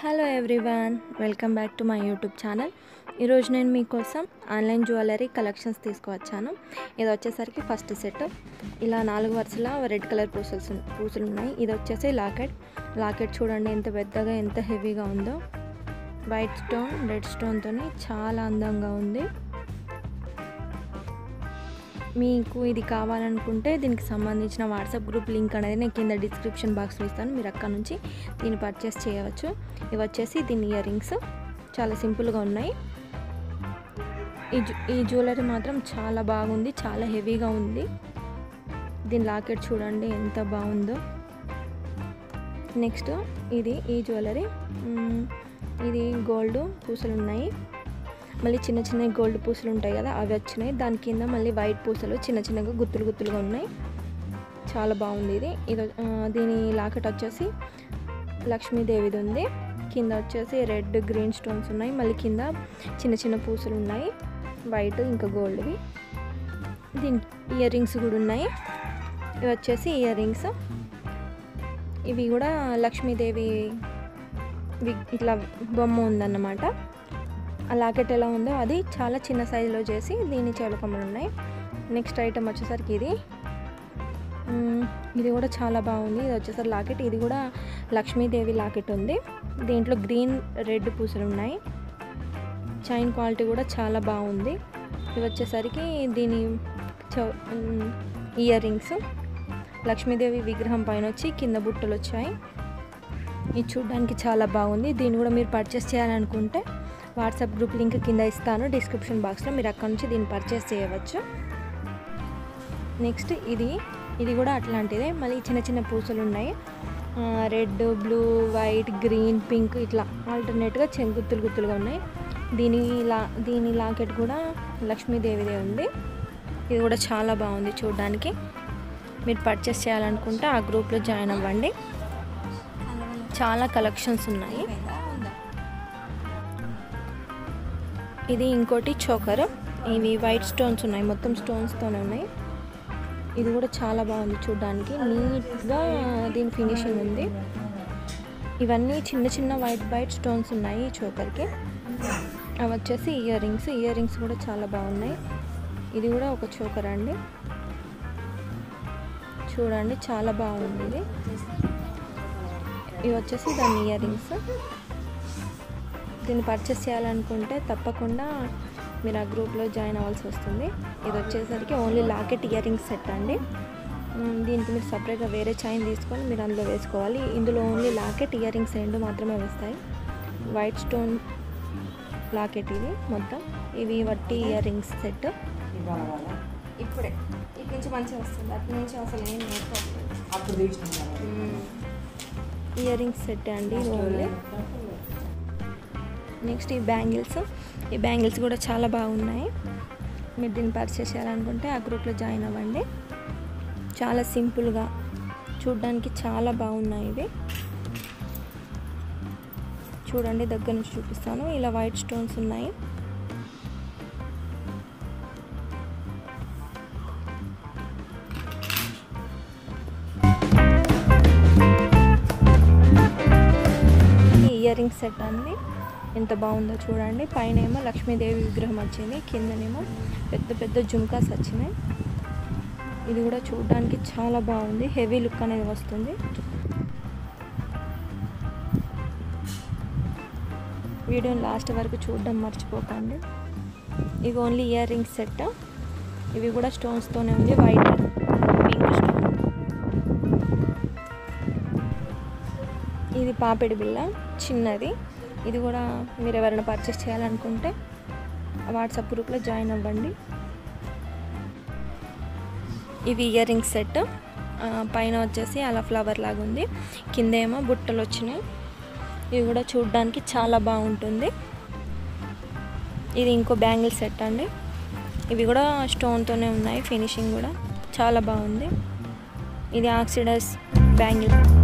Hello everyone, welcome back to my YouTube channel. ఈరోజు నేను మీకోసం ఆన్లైన్ జ్యువెలరీ కలెక్షన్స్ తీసుకువచ్చాను. ఇది వచ్చేసరికి ఫస్ట్ సెట్. ఇలా 4 వరుసల రెడ్ కలర్ పూసలు ఉన్నాయి. ఇది వచ్చేసి లాకెట్ చూడండి ఎంత పెద్దగా ఎంత హెవీగా ఉందో. వైట్ స్టోన్ రెడ్ స్టోన్తో చాలా అందంగా ఉంది. మీకు ఇది కావాలనుకుంటే దీనికి సంబంధించిన వాట్సాప్ గ్రూప్ లింక్ అనేది నేను కింద డిస్క్రిప్షన్ బాక్స్లో ఇస్తాను. మీరు అక్కడ నుంచి దీన్ని పర్చేస్ చేయవచ్చు. ఇవి వచ్చేసి దీని ఇయర్ రింగ్స్ చాలా సింపుల్గా ఉన్నాయి. ఈ జ్యువెలరీ మాత్రం చాలా బాగుంది, చాలా హెవీగా ఉంది. దీని లాకెట్ చూడండి ఎంత బాగుందో. నెక్స్ట్ ఈ జ్యువెలరీ ఇది గోల్డ్ పూసలు ఉన్నాయి. మళ్ళీ చిన్న చిన్న గోల్డ్ పూసలు ఉంటాయి కదా, అవి వచ్చినాయి. దాని కింద మళ్ళీ వైట్ పూసలు చిన్న చిన్నగా గుత్తులుగా ఉన్నాయి. చాలా బాగుంది ఇది. దీని లాకెట్ వచ్చేసి లక్ష్మీదేవిది ఉంది. కింద వచ్చేసి రెడ్ గ్రీన్ స్టోన్స్ ఉన్నాయి. మళ్ళీ కింద చిన్న చిన్న పూసలు ఉన్నాయి, వైట్ ఇంకా గోల్డ్వి. దీనికి ఇయర్ రింగ్స్ కూడా ఉన్నాయి. ఇవి వచ్చేసి ఇయర్ రింగ్స్. ఇవి కూడా లక్ష్మీదేవి ఇట్లా బొమ్మ ఉందన్నమాట. ఆ లాకెట్ ఎలా ఉందో అది చాలా చిన్న సైజులో చేసి దీని చెవులకమ్మలు ఉన్నాయి. నెక్స్ట్ ఐటమ్ వచ్చేసరికి ఇది కూడా చాలా బాగుంది. ఇది వచ్చేసరికి లాకెట్. ఇది కూడా లక్ష్మీదేవి లాకెట్ ఉంది. దీంట్లో గ్రీన్ రెడ్ పూసలు ఉన్నాయి. చైన్ క్వాలిటీ కూడా చాలా బాగుంది. ఇవి వచ్చేసరికి దీని ఇయర్ రింగ్స్. లక్ష్మీదేవి విగ్రహం పైన వచ్చి కింద బుట్టలు వచ్చాయి. ఇది చూడడానికి చాలా బాగుంది. దీన్ని కూడా మీరు పర్చేస్ చేయాలనుకుంటే వాట్సాప్ గ్రూప్ లింక్ కింద ఇస్తాను డిస్క్రిప్షన్ బాక్స్లో. మీరు అక్కడ నుంచి దీన్ని పర్చేస్ చేయవచ్చు. నెక్స్ట్ ఇది కూడా అట్లాంటిదే. మళ్ళీ చిన్న చిన్న పూసలు ఉన్నాయి. Red, blue, white, green, pink ఇట్లా ఆల్టర్నేట్గా గుత్తులుగా ఉన్నాయి. దీని లాకెట్ కూడా లక్ష్మీదేవిదే ఉంది. ఇది కూడా చాలా బాగుంది చూడడానికి. మీరు పర్చేస్ చేయాలనుకుంటే ఆ గ్రూప్లో జాయిన్ అవ్వండి. చాలా కలెక్షన్స్ ఉన్నాయి. ఇది ఇంకోటి చోకర్. ఇవి వైట్ స్టోన్స్ ఉన్నాయి, మొత్తం స్టోన్స్తోనే ఉన్నాయి. ఇది కూడా చాలా బాగుంది చూడడానికి, నీట్గా దీని ఫినిషింగ్ ఉంది. ఇవన్నీ చిన్న చిన్న వైట్ స్టోన్స్ ఉన్నాయి ఈ చోకర్కి. అవి వచ్చేసి ఇయర్ రింగ్స్ కూడా చాలా బాగున్నాయి. ఇది కూడా ఒక చోకర్ అండి, చూడండి చాలా బాగుంది ఇది. ఇవి వచ్చేసి దాని ఇయర్ రింగ్స్. దీన్ని పర్చేస్ చేయాలనుకుంటే తప్పకుండా మీరు ఆ గ్రూప్లో జాయిన్ అవ్వాల్సి వస్తుంది. ఇది వచ్చేసరికి only locket earrings set అండి. దీనికి మీరు సపరేట్గా వేరే చైన్ తీసుకొని మీరు అందులో వేసుకోవాలి. ఇందులో ఓన్లీ లాకెట్ ఇయర్ రింగ్స్ రెండు మాత్రమే వస్తాయి. వైట్ స్టోన్ లాకెట్ ఇది మొత్తం. ఇవి వట్టి ఇయర్ రింగ్స్ సెట్. ఇప్పుడే ఇటు నుంచి మంచిగా వస్తుంది, అటు నుంచి అసలు ఏం ఇయర్ రింగ్స్ సెట్ అండి ఓన్లీ. నెక్స్ట్ ఈ బ్యాంగిల్స్ కూడా చాలా బాగున్నాయి. మీరు దీన్ని పర్చేస్ చేయాలనుకుంటే ఆ గ్రూప్లో జాయిన్ అవ్వండి. చాలా సింపుల్గా చూడడానికి చాలా బాగున్నాయి ఇవి. చూడండి దగ్గర నుంచి చూపిస్తాను. ఇలా వైట్ స్టోన్స్ ఉన్నాయి. ఇయర్ రింగ్స్ సెట్ అండి, ఎంత బాగుందో చూడండి. పైన ఏమో లక్ష్మీదేవి విగ్రహం వచ్చింది, కిందనేమో పెద్ద పెద్ద జుమ్కాస్ వచ్చినాయి. ఇది కూడా చూడడానికి చాలా బాగుంది, హెవీ లుక్ అనేది వస్తుంది. వీడియోని లాస్ట్ వరకు చూడడం మర్చిపోకండి. ఇవి ఓన్లీ ఇయర్ రింగ్స్ సెట్. ఇవి కూడా స్టోన్స్తోనే ఉంది, వైట్ పింక్ స్టోన్. ఇది పాపిడి బిళ్ళ చిన్నది. ఇది కూడా మీరు ఎవరైనా పర్చేస్ చేయాలనుకుంటే వాట్సాప్ గ్రూప్లో జాయిన్ అవ్వండి. ఇవి ఇయర్ రింగ్స్ సెట్. పైన వచ్చేసి అలా ఫ్లవర్ లాగా ఉంది, కింద ఏమో బుట్టలు వచ్చినాయి. ఇవి కూడా చూడడానికి చాలా బాగుంటుంది. ఇది ఇంకో బ్యాంగిల్ సెట్ అండి. ఇవి కూడా స్టోన్తోనే ఉన్నాయి, ఫినిషింగ్ కూడా చాలా బాగుంది. ఇది ఆక్సిడైజ్ బ్యాంగిల్.